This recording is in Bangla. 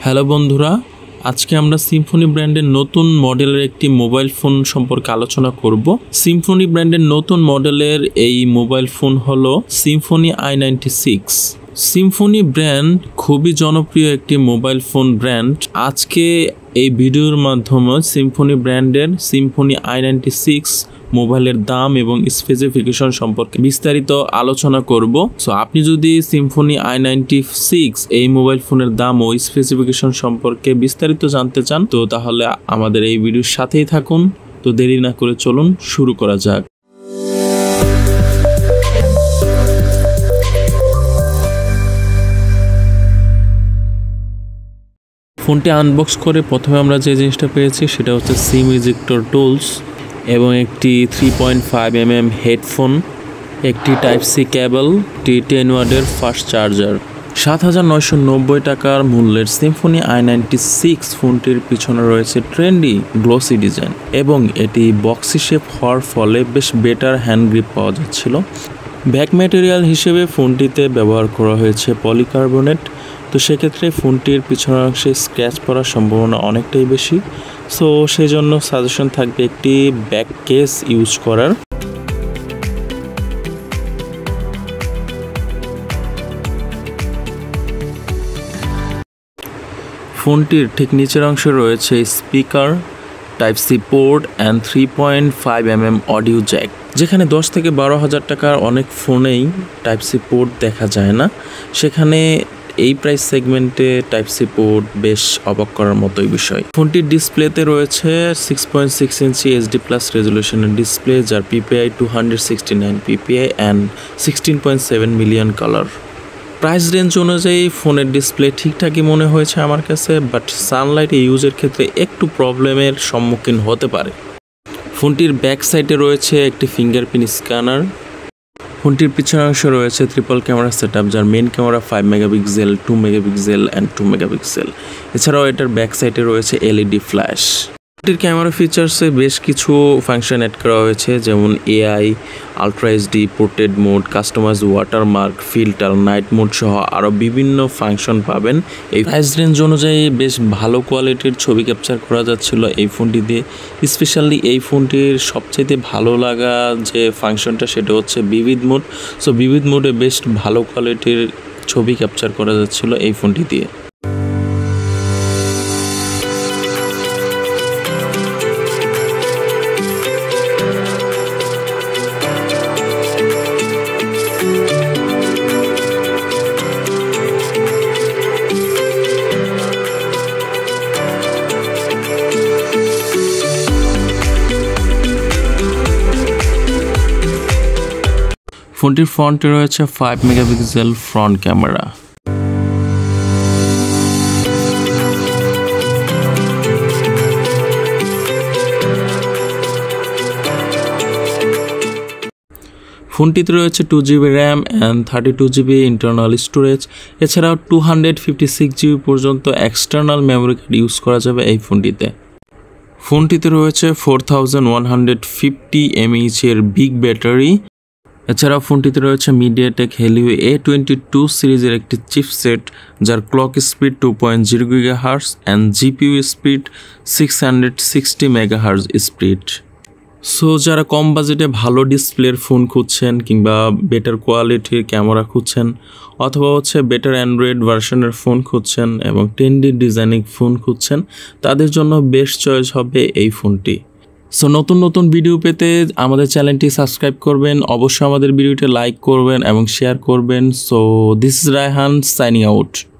হ্যালো বন্ধুরা, আজকে আমরা সিম্ফনি ব্র্যান্ডের নতুন মডেলের একটি মোবাইল ফোন সম্পর্কে আলোচনা করব। সিম্ফনি ব্র্যান্ডের নতুন মডেলের এই মোবাইল ফোন হলো সিম্ফনি i96। সিম্ফনি ব্র্যান্ড খুবই জনপ্রিয় একটি মোবাইল ফোন ব্র্যান্ড। আজকে এই ভিডিওর মাধ্যমে সিম্ফনি ব্র্যান্ডের সিম্ফনি i96 মোবাইলের দাম এবং স্পেসিফিকেশন সম্পর্কে বিস্তারিত আলোচনা করব। সো আপনি যদি সিম্ফনি i96 এই মোবাইল ফোনের দাম ও স্পেসিফিকেশন সম্পর্কে বিস্তারিত জানতে চান তো তাহলে আমাদের এই ভিডিওর সাথেই থাকুন। তো দেরি না করে চলুন শুরু করা যাক। ফোনটি আনবক্স করে প্রথমে আমরা যে জিনিসটা পেয়েছি সেটা হচ্ছে সিম ইজেক্টর টুলস এবং একটি 3.5mm হেডফোন, একটি টাইপ সি কেবল, একটি 10 ওয়াটের ফাস্ট চার্জার। 7,990 টাকার মূল্যের সিম্ফনি i96 ফোনটির পিছনে রয়েছে ট্রেন্ডি গ্লোসি ডিজাইন এবং এটি বক্সি শেপ হওয়ার ফলে বেশ বেটার হ্যান্ড গ্রিপ পাওয়া যাচ্ছিল। ব্যাক ম্যাটেরিয়াল হিসেবে ফোনটিতে ব্যবহার করা হয়েছে পলিকার্বনেট। তো সেক্ষেত্রে ফোনটির পিছনের অংশে স্ক্র্যাচ পড়ার সম্ভাবনা অনেকটাই বেশি। সো সেই জন্য সাজেশন থাকবে একটি ব্যাক কেস ইউজ করার। ফোনটির ঠিক নিচের অংশে রয়েছে speaker, type C port and 3.5mm audio jack. যেখানে 10 থেকে 12,000 টাকার অনেক ফোনেই টাইপ সি পোর্ট দেখা যায় না, সেখানে এই প্রাইস সেগমেন্টে টাইপ সি পোর্ট বেশ অবাক করার মতোই বিষয়। ফোনটির ডিসপ্লেতে রয়েছে 6.6 ইঞ্চি HD+ রেজলিউশনের ডিসপ্লে, যার PPI 269 PPI and 16.7 million colour. Price range অনুযায়ী ফোনের ডিসপ্লে ঠিকঠাকই মনে হয়েছে আমার কাছে, বাট সানলাইট ইউজের ক্ষেত্রে একটু প্রবলেমের সম্মুখীন হতে পারে। ফোনটির ব্যাক সাইডে রয়েছে একটি ফিঙ্গারপ্রিন্ট স্ক্যানার। ফোনটির পিছনের অংশে রয়েছে ট্রিপল ক্যামেরা সেটআপ, যার main camera 5 megapixel, 2 megapixel and 2 megapixel. এছাড়াও এটার ব্যাক সাইডে রয়েছে LED ফ্ল্যাশ। ফোনটির ক্যামেরা ফিচার্সে বেশ কিছু ফাংশন অ্যাড করা হয়েছে, যেমন AI, ultra HD, portrait mode, customise watermark, filter, night mode সহ আরও বিভিন্ন ফাংশন পাবেন। এই প্রাইস রেঞ্জ অনুযায়ী বেশ ভালো কোয়ালিটির ছবি ক্যাপচার করা যাচ্ছিল এই ফোনটি দিয়ে। স্পেশালি এই ফোনটির সবচাইতে ভালো লাগা যে ফাংশনটা সেটা হচ্ছে বিবিড মোড। সো বিবিড মোডে বেশ ভালো কোয়ালিটির ছবি ক্যাপচার করা যাচ্ছিল এই ফোনটি দিয়ে। ফোনটির ফ্রন্টে রয়েছে 5 মেগাপিক্সেল ফ্রন্ট ক্যামেরা। ফোনটিতে রয়েছে 2GB RAM and 32GB internal storage. এছাড়াও 256GB পর্যন্ত এক্সটার্নাল মেমোরি কার্ড ইউজ করা যাবে এই ফোনটিতে। ফোনটিতে রয়েছে 4150 mAh এর বিগ ব্যাটারি। এছাড়াও ফোনটিতে রয়েছে MediaTek Helio A22 সিরিজের একটি চিপসেট, যার clock speed 2.0 GHz and GPU speed 660 MHz speed. So যারা কম বাজেটে ভালো ডিসপ্লের ফোন খুঁজছেন কিংবা বেটার কোয়ালিটির ক্যামেরা খুঁজছেন অথবা বেটার অ্যান্ড্রয়েড ভার্সনের ফোন খুঁজছেন এবং 10D ডিজাইনিং ফোন খুঁজছেন, তাদের জন্য বেস্ট চয়েস হবে এই ফোনটি। সো নতুন নতুন ভিডিও পেতে আমাদের চ্যানেলটি সাবস্ক্রাইব করবেন, অবশ্যই আমাদের ভিডিওটি লাইক করবেন এবং শেয়ার করবেন। So this is Raihan signing out.